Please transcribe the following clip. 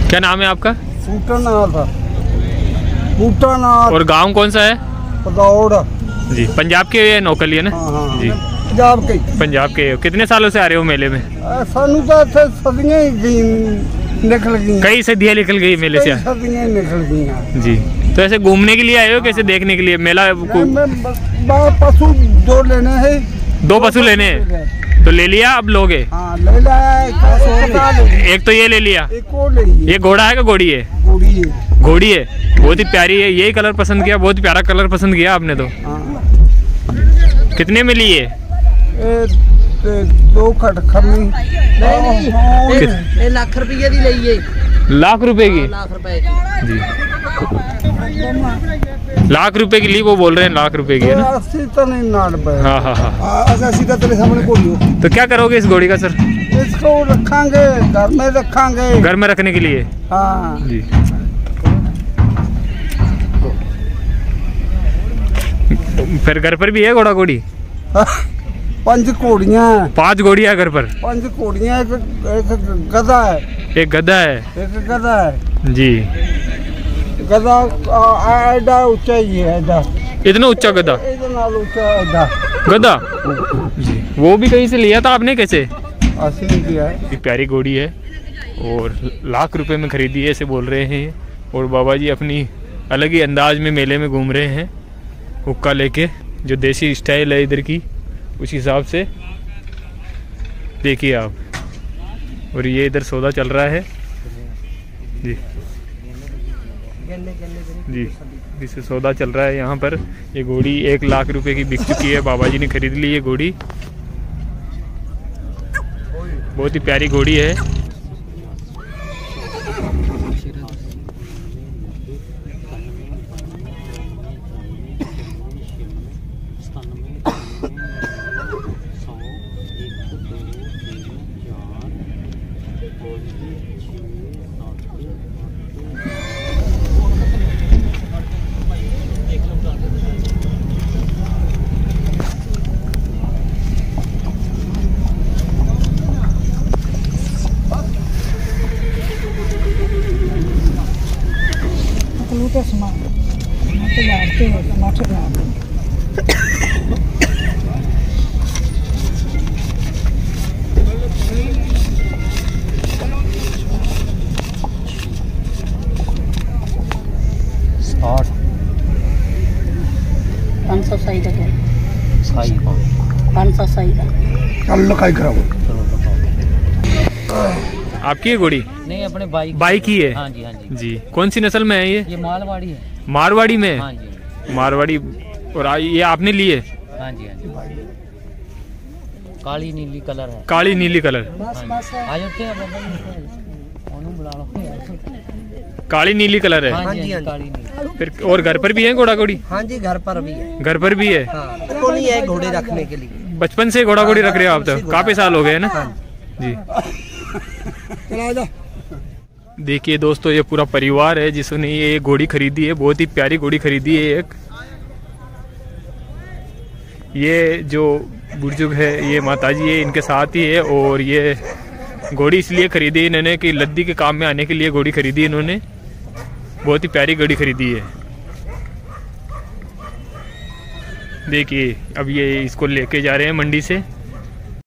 क्या नाम है आपका? बूटानाथ। और गांव कौन सा है? पदौड़ जी। पंजाब के ये नौकली है ना? हाँ, जी पंजाब के। कितने सालों से आ रहे हो मेले में? सानू तो सदियां ही निकल गई, कई सदियां निकल गई मेले से। सदियां निकल गई जी। तो ऐसे घूमने के लिए आए हो कैसे देखने के लिए मेला? पशु दो लेने हैं। 2 पशु लेने हैं तो ले लिया, अब लोगे? हाँ, ले लिया। एक तो ये ले लिया, एक और ले लिया। ये घोड़ा है कि घोड़ी है? घोड़ी है। घोड़ी है, बहुत ही प्यारी है। यही कलर पसंद किया, बहुत प्यारा कलर पसंद किया आपने तो। कितने में ली है? 2 खटखमी। नहीं, लाख रुपये की ली है। लाख रुपए की? लाख रुपए की जी। लाख रुपए की ली, वो बोल रहे हैं लाख रुपए की है ना? 80 तो नहीं, 90। हाँ हाँ हाँ। सीधा तेरे सामने बोलियो। तो क्या करोगे इस घोड़ी का सर? इसको रखेंगे, घर में रखेंगे। घर में रखने के लिए? हाँ जी। फिर घर पर भी है घोड़ा घोड़ी? 5 घोड़ियाँ। 5 घोड़ियाँ घर पर? 5 घोड़ियाँ, एक गधा है। एक गधा है? एक गधा है जी। गधा ऐडा ऊंचा ही है, ऐडा। इतना ऊंचा गधा? ऊंचा ऐडा गधा जी। वो भी कहीं से लिया था आपने? कैसे? असली किया है। प्यारी घोड़ी है और लाख रुपए में खरीदी है ऐसे बोल रहे हैं। और बाबा जी अपनी अलग ही अंदाज में मेले में घूम रहे हैं, हुक्का लेके, जो देसी स्टाइल है इधर की, उस हिसाब से देखिए आप। और ये इधर सौदा चल रहा है जी। जी, जिससे सौदा चल रहा है यहाँ पर। ये घोड़ी 1 लाख रुपए की बिक चुकी है, बाबा जी ने खरीद ली ये घोड़ी। बहुत ही प्यारी घोड़ी है। आपकी है घोड़ी? नहीं, अपने बाई की है। हाँ जी, हाँ जी। जी। कौन सी नस्ल में है ये? ये मारवाड़ी है। मारवाड़ी में? हाँ जी। मारवाड़ी। और ये आपने ली है? हाँ जी, हाँ जी। काली नीली कलर है। काली नीली कलर? काली नीली कलर है? हाँ जी, काली नीली। फिर और घर पर भी है घोड़ा घोड़ी? हाँ जी, घर पर भी है। घर पर भी है? हाँ, तो नहीं है घोड़े रखने के लिए। बचपन से घोड़ा घोड़ी रख रहे हो आप तो? काफी साल हो गए ना? जी। देखिए दोस्तों, ये पूरा परिवार है जिसने ये घोड़ी खरीदी है। बहुत ही प्यारी घोड़ी खरीदी है एक। ये जो बुजुर्ग है, ये माताजी है, इनके साथ ही है। और ये घोड़ी इसलिए खरीदी इन्होंने कि लद्दी के काम में आने के लिए घोड़ी खरीदी इन्होंने। बहुत ही प्यारी घोड़ी खरीदी है। देखिए अब ये इसको लेके जा रहे हैं मंडी से।